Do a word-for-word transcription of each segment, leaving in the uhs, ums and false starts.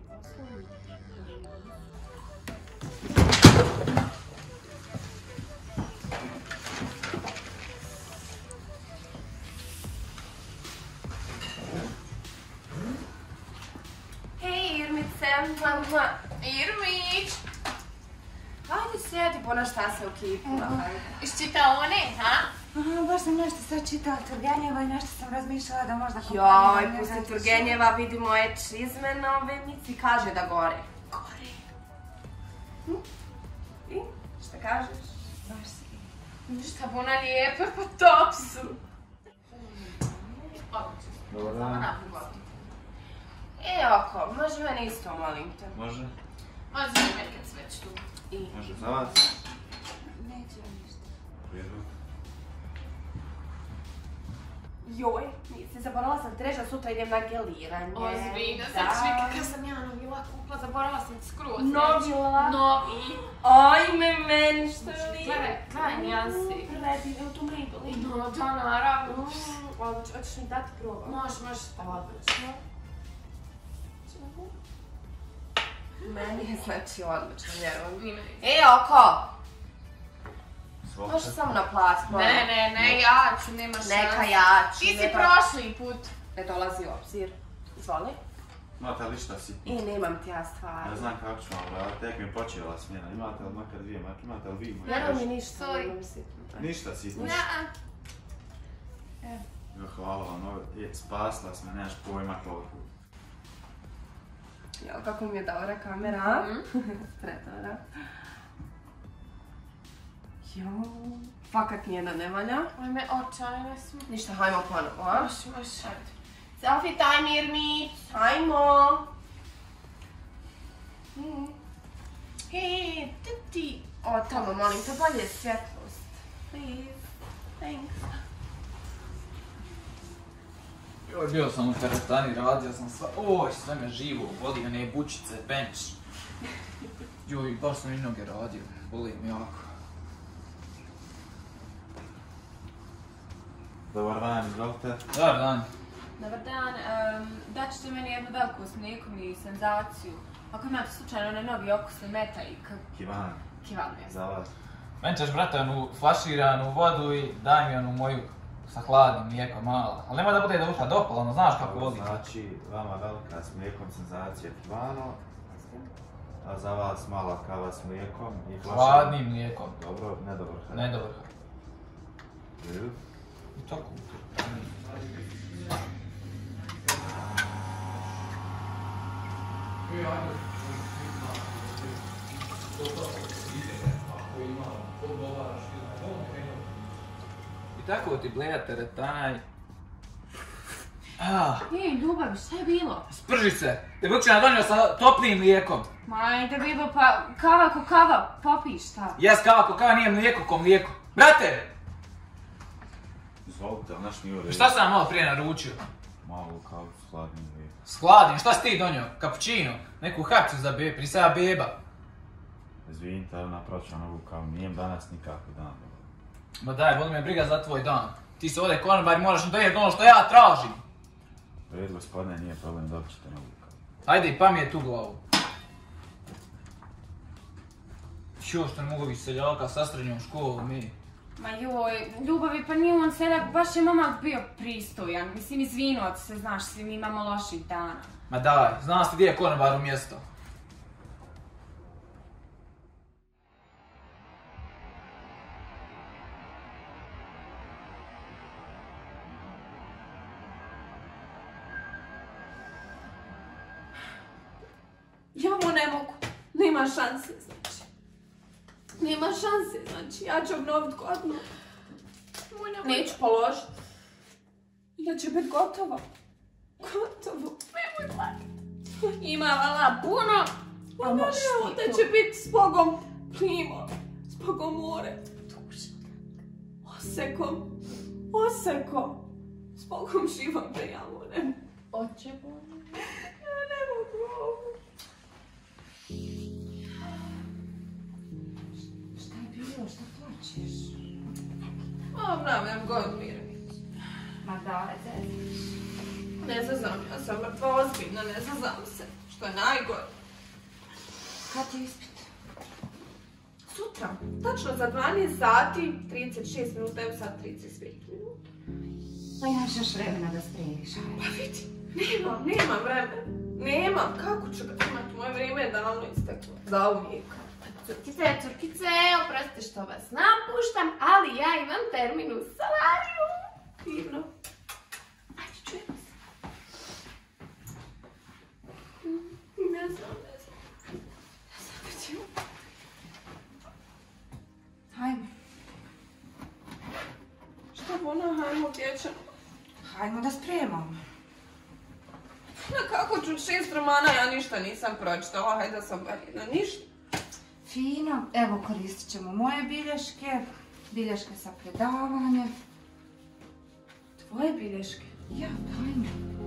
Hej Irmice, Irmić! Hajde sjedi, bona šta se ukipila. Iščitao one, ha? Baš sam nešto sad čitala Turgenjeva i nešto sam razmišljala da možda... Joj, pusti Turgenjeva, vidi moje čizme nove, Mici kaže da gore. Gore. I, šta kažeš? Baš si. Šta bu ona lijepe, pa top su. Dobar dan. E, oko, može mene isto, molim te. Može? Može mi kad se već tu. Može za vas? Neće vam ništa. Prijedlog. Joj, nisi, zaborala sam treža, sutra idem na geliranje. Ozbiljno, sad ću vidjeti kada sam ja novila kupla, zaborala sam ti skroz. Novila? Novi. Ajme meni, što li? Gledaj, gledaj nijansi. Predivno, tu Maybelline. No, da, naravno. Odlično, hoćeš mi dati probam? Može, može. Odlično. Meni je znači odlično, vjerujem. E, oko! Može samo na plas, probam. Ne, ne, ne, ja ću, nema šanse. Neka ja ću. Ti si prošli put. Ne dolazi u obzir. Izvoli. Imate li šta sitno? I nemam ti ja stvari. Ne znam kako ću vam vratiti, tek mi je počela smjena. Imate li makar dvije marke, imate li vi moje? Vjerujem mi ništa, Sorry. nemam sitno. Ništa sitno. Ne. Jo, hvala vam, ovo je spasla sam, nemaš pojma koliko. Jel, kako mi je dobra kamera? Predobra. Joj, fakat nijedna ne valja. Ajme, očajne smo. Ništa, hajmo ponovo, a? Može, može. Selfie time, Irmić, hajmo! Hej, ti... O, tamo, molim te, bolje svjetlost. Please, thanks. Joj, bio sam u teretani, radio sam sva... Oj, sve me živo, boli one bučice, bench. Joj, baš sam i noge radio, boli mi jako. Dobar dan, izvolite. Dobar dan. Dobar dan, daćete meni jednu veliku s mlijekom i senzaciju. Ako imate slučajno onaj novi okusni meta i k... Kivan. Kivan je. Za vas. Meni ćeš, brate, onu flaširanu vodu i daj mi onu moju sa hladnim mlijekom mala. Ali nemoj da bude da ušla dopola, ono znaš kako vodi. Znači, vama velika s mlijekom senzacija Kivano, a za vas mala kava s mlijekom i flaširana. Hladnim mlijekom. Dobro, nedobar hrana. Nedobar. Ili? I tako. I tako ti bleda teretana i... Ah, Ej, ljubavi, šta je bilo? sprži se! Te Vukčina donio sa toplim mlijekom. Ma, ajde bilo, pa kava ko kava, popi šta? Jes kava ko kava, nije mlijeko ko mlijeko. Brate! Izvolite, ali naš nije u redu. Šta sam malo prije naručio? Malu kavu s hladnim mlijekom. S hladnim, šta si ti donio? Cappuccino? Neku harcu za bebe, prije sada beba. Izvinite, ali napravit ću novu kavu, nijem danas nikako dan. Ma daj, boli me briga za tvoj dan. Ti se ovdje konobar i moraš dojeti ono što ja tražim. U redu, gospodine, nije problem, dobit ćete novu kavu. Ajde, pa mi je tu glavu. Čo, što ne mogu biti seljaka sa srednjom školom, mi. Ma joj, ljubavi, pa nije on seljak, baš je momak bio pristojan. Mislim, izvinuo ti se, znaš, svi mi imamo loših dana. Ma daj, znaš ti gdje je konobar u mjesto? Ja mu ne mogu. Nema šanse, znači. Nema šanse, znači. Ja ću obnovit godinu. Neću položiti. Ja će biti gotovo. Gotovo. Nemoj plakati. Ima vala puno. A Ima možeš nemo ti da to? će biti s Bogom plimo. S Bogom more. Osekom. Oseko. S Bogom života ja mu ne mogu. Oče Bože. Ja ne mogu ovo. Šta je bilo, šta plačeš? Obnavljam god Mirnić. Ma daj, zeziš. Ne zazam, ja sam mrtva ozbiljna, ne zazam se. Što je najgore. Kad je ispit? Sutra. Tačno za dvanaest sati, trideset šest minuta, evo sad trideset pet minuta. Pa imaš još vremena da spremiš. Pa vidi, nemam, nemam vremena. Nemam, kako ću ga imati? Moje vrijeme je davno isteklo. Za uvijek. Curkice, curkice, oprostite što vas napuštam, ali ja imam termin u solariju. Divno. Ajde, čujemo se. Ne znam, ne znam. Ne znam, vidimo. Hajmo. Šta ona, hajmo, gdje ćemo? Hajmo da spremamo. Na kako ću šest romana, ja ništa nisam pročitala, hajde da sam bar jedna, ništa. Fino, evo koristit ćemo moje bilješke, bilješke sa predavanja. Tvoje bilješke? Ja, hajmo.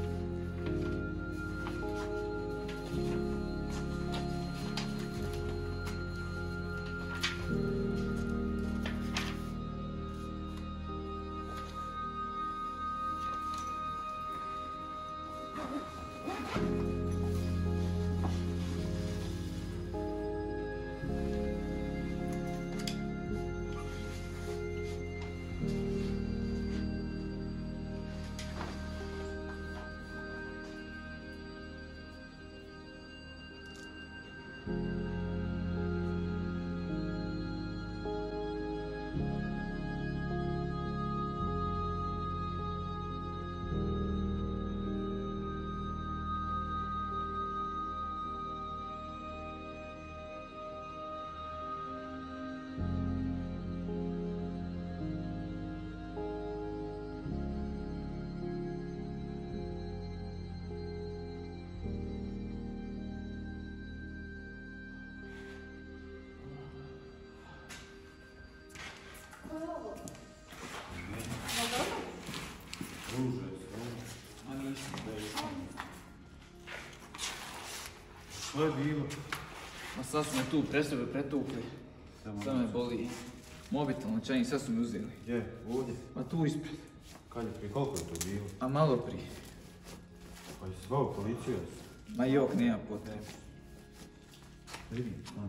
Što je bilo? Ma sad smo tu pre sebe pretukli. Sad me boli mobitel, načajnik, sad su mi uzeli. Gdje? Ovdje? Ma tu ispred. Kad je prije, koliko je to bilo? A malo prije. Pa je zvao policiju? Ma jok, nema potrebe. Vidim, a.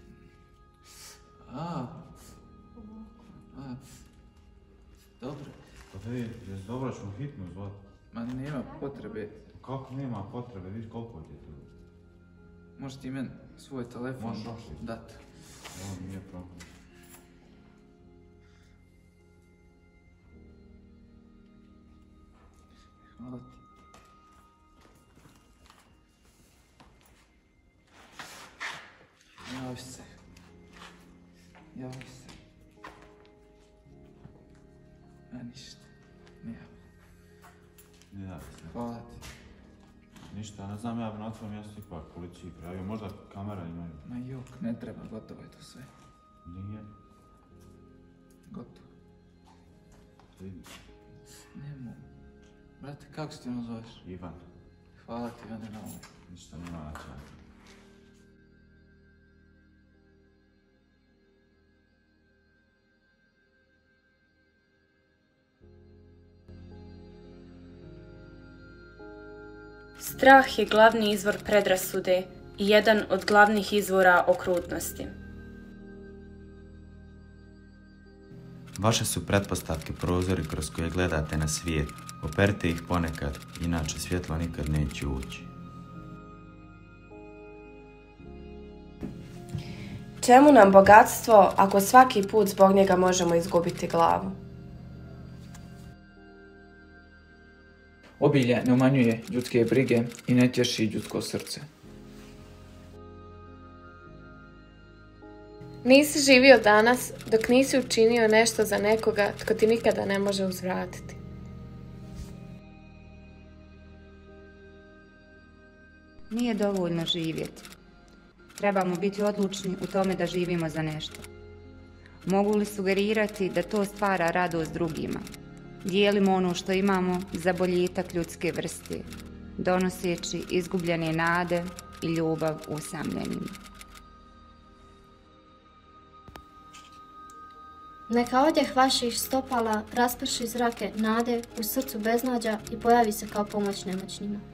A. A. Dobro. Pa da je, jes dobro ćemo hitno zvati. Ma nema potrebe. Kako nema potrebe, vidiš koliko ti je to? Možeš ti meni svoj telefon Možeš ošli. dat. Ovo nije problem. Hvala ti. Javi se. Javi se. A ništa. Nema. Ne javi se. Hvala ti. Ništa, ne znam, ja bi na tvojom mjestu ipak policiji prijavio, možda kamera imaju. Ma jok, ne treba, gotovo je to sve. Nije. Gotovo. Vidim. Ne mogu. Brate, kako se ti ono zoveš? Ivan. Hvala ti, Ivane, na ovo. Ništa, nema načina. Strah je glavni izvor predrasude i jedan od glavnih izvora okrutnosti. Vaše su pretpostavke prozori kroz koje gledate na svijet. Operite ih ponekad, inače svjetlo nikad neće ući. Čemu nam bogatstvo ako svaki put zbog njega možemo izgubiti glavu? Obilje ne umanjuje ljudske brige i ne tješi ljudsko srce. Nisi živio danas dok nisi učinio nešto za nekoga tko ti nikada ne može uzvratiti. Nije dovoljno živjeti. Trebamo biti odlučni u tome da živimo za nešto. Mogu li sugerirati da to stvara radost drugima? Dijelimo ono što imamo za boljitak ljudske vrste, donoseći izgubljene nade i ljubav usamljenima. Neka odjeh vaših stopala rasprši zrake nade u srcu beznađa i pojavi se kao pomoć nemoćnima.